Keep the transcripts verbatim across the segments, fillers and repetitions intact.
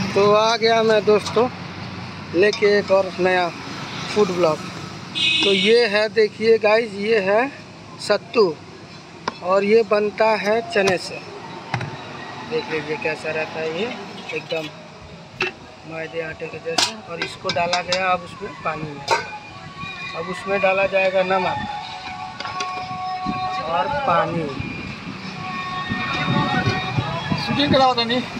तो आ गया मैं दोस्तों लेके एक और नया फूड ब्लॉग। तो ये है, देखिए गाइस, ये है सत्तू और ये बनता है चने से। देख लीजिए कैसा रहता है ये, एकदम मैदे आटे के जैसे। और इसको डाला गया अब उसमें पानी में। अब उसमें डाला जाएगा नमक और पानी। शूटिंग कराओ तो नहीं।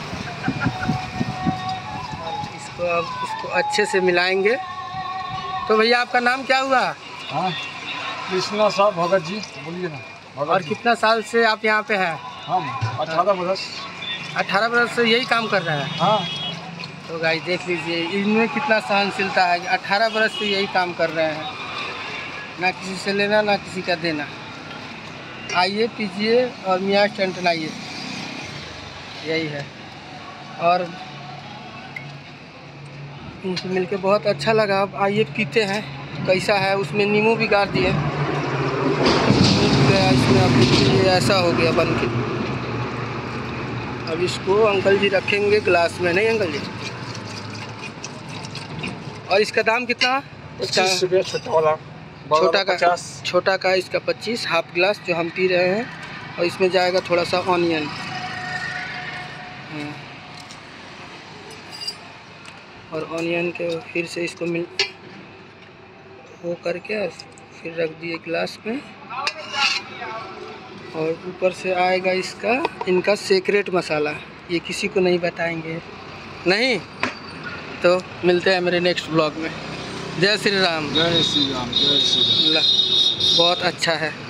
इसको अब इसको अच्छे से मिलाएंगे। तो भैया आपका नाम क्या हुआ? हाँ, कृष्णा साहब भगत जी, बोलिए ना। भगत और जी। कितना साल से आप यहाँ पे हैं? हम अठारह बरस। अठारह बरस से यही काम कर रहे हैं? हाँ। तो गाइस देख लीजिए इनमें कितना सहनशीलता है। अठारह बरस से यही काम कर रहे हैं, ना किसी से लेना ना किसी का देना। आइए पीजिए और मियाँ टेंशन आइए, यही है। और इनसे मिलके बहुत अच्छा लगा। अब आइए पीते हैं कैसा है। उसमें नींबू भी गाड़ दिए, इसमें अब देखिए ऐसा हो गया बन के। अब इसको अंकल जी रखेंगे गिलास में, नहीं अंकल जी? और इसका दाम कितना? पच्चीस रुपया छोटा वाला, छोटा का पचास। छोटा का इसका पच्चीस, हाफ गिलास जो हम पी रहे हैं। और इसमें जाएगा थोड़ा सा ऑनियन। और ऑनियन के फिर से इसको मिल वो करके फिर रख दिए गिलास में। और ऊपर से आएगा इसका इनका सीक्रेट मसाला, ये किसी को नहीं बताएंगे, नहीं। तो मिलते हैं मेरे नेक्स्ट ब्लॉग में। जय श्री राम। जय श्री राम। जय श्री राम। बहुत अच्छा है।